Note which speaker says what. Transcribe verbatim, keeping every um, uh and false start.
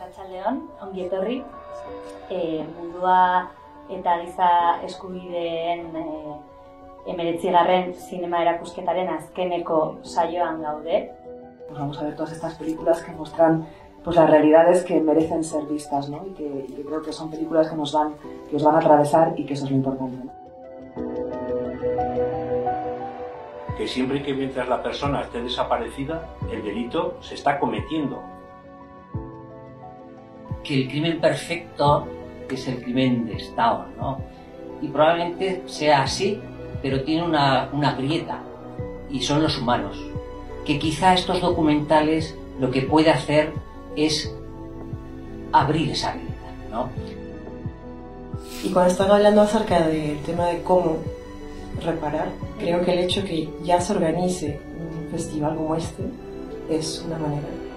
Speaker 1: Arratsaldeon, ongi etorri. E, mundua eta giza eskubideen e, hemeretzigarren zinema erakusketaren azkeneko saioan gaude.
Speaker 2: Pues vamos a ver todas estas películas que muestran pues las realidades que merecen ser vistas, ¿no? Y que, y que creo que son películas que nos van, que os van a atravesar y que eso es lo importante, ¿no?
Speaker 3: Que siempre que mientras la persona esté desaparecida, el delito se está cometiendo.
Speaker 4: Que el crimen perfecto es el crimen de Estado, ¿no? Y probablemente sea así, pero tiene una, una grieta, y son los humanos. Que quizá estos documentales lo que puede hacer es abrir esa grieta, ¿no?
Speaker 5: Y cuando están hablando acerca del tema de cómo reparar, creo que el hecho que ya se organice un festival como este es una manera.